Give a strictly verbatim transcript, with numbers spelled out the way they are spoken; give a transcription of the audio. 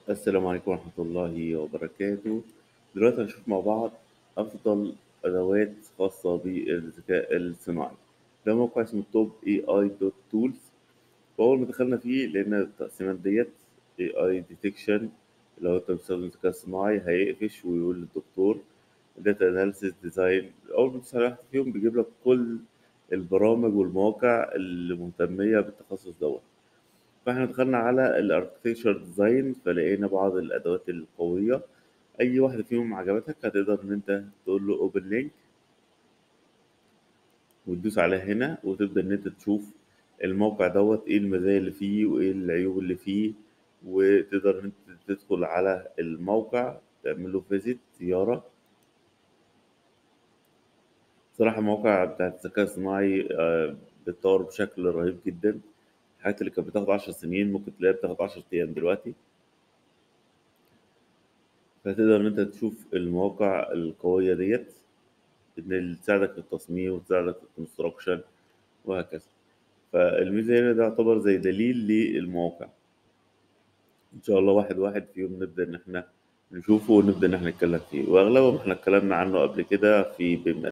السلام عليكم ورحمة الله وبركاته. دلوقتي هنشوف مع بعض أفضل أدوات خاصة بالذكاء الصناعي. ده موقع اسمه توب اي اي دوت تولز. وأول ما دخلنا فيه لقينا التقسيمات ديت اي اي ديتكشن. لو أنت بتستخدم الذكاء الصناعي هيقفش ويقول للدكتور داتا اناليسيس ديزاين. أول ما تدوس على واحد فيهم بيجيب لك كل البرامج والمواقع اللي مهتمية بالتخصص دوت. فاحنا دخلنا على الاركتكتشر ديزاين فلقينا بعض الادوات القويه. اي واحده فيهم عجبتك هتقدر ان انت تقول له اوبن لينك وتدوس عليها هنا وتبدا ان انت تشوف الموقع دوت ايه المزايا اللي فيه وايه العيوب اللي فيه. وتقدر ان انت تدخل على الموقع تعمل له فيزيت زياره. صراحه الموقع بتاع الذكاء الصناعي آه، بيتطور بشكل رهيب جدا. الحاجات اللي كانت بتاخد عشر سنين ممكن تلاقيها بتاخد عشر ايام دلوقتي. فتقدر إن أنت تشوف المواقع القوية ديّة اللي تساعدك في التصميم وتساعدك في الconstruction وهكذا. فالميزة هنا ده يعتبر زي دليل للمواقع. إن شاء الله واحد واحد فيهم نبدأ إن إحنا نشوفه ونبدأ إن إحنا نتكلم فيه، وأغلبهم إحنا اتكلمنا عنه قبل كده في بما